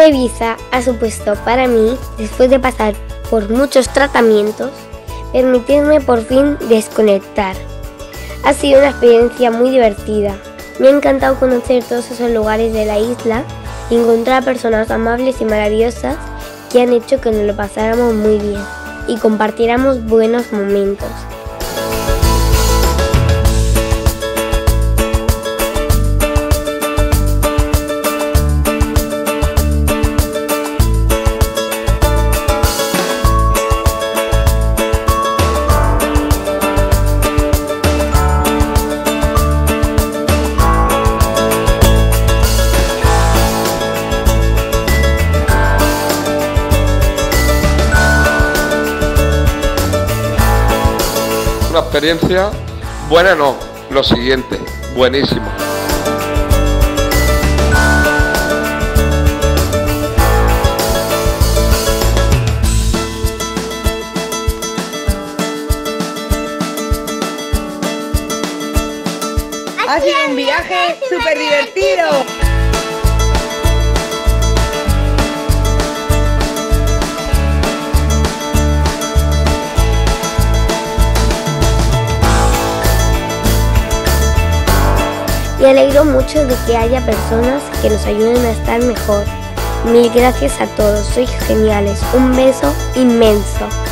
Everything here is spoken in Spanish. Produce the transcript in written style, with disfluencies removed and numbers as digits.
Ibiza ha supuesto para mí, después de pasar por muchos tratamientos, permitirme por fin desconectar. Ha sido una experiencia muy divertida. Me ha encantado conocer todos esos lugares de la isla y encontrar personas amables y maravillosas que han hecho que nos lo pasáramos muy bien y compartiéramos buenos momentos. Una experiencia buena, no, lo siguiente, buenísimo. Ha sido un viaje súper divertido. Y alegro mucho de que haya personas que nos ayuden a estar mejor. Mil gracias a todos, sois geniales. Un beso inmenso.